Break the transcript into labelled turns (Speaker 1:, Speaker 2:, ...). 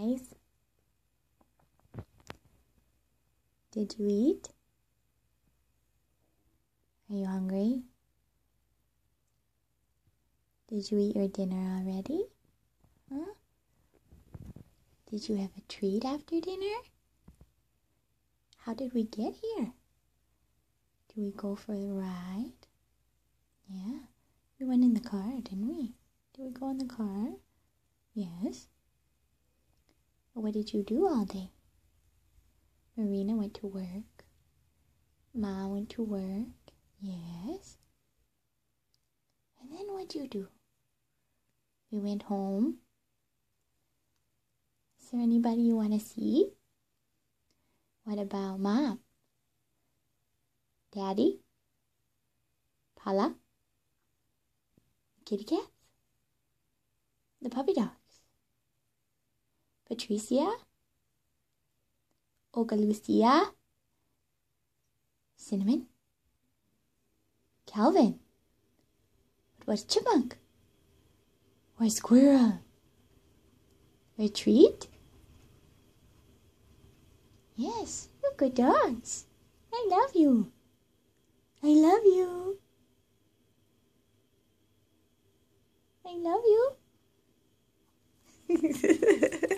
Speaker 1: guys. Did you eat? Are you hungry? Did you eat your dinner already? Huh? Did you have a treat after dinner? How did we get here? Did we go for a ride? Yeah, we went in the car, didn't we? Did we go in the car? Yes. What did you do all day? Marina went to work. Ma went to work. Yes. And then what'd you do? We went home. Is there anybody you want to see? What about Mom? Daddy? Paula? Kitty cats? The puppy dogs? Patricia? Olga Lucia? Cinnamon? Calvin? What was Chipmunk? Or Squirrel? Or Treat? Yes, you're good dogs. I love you. I love you. I love you.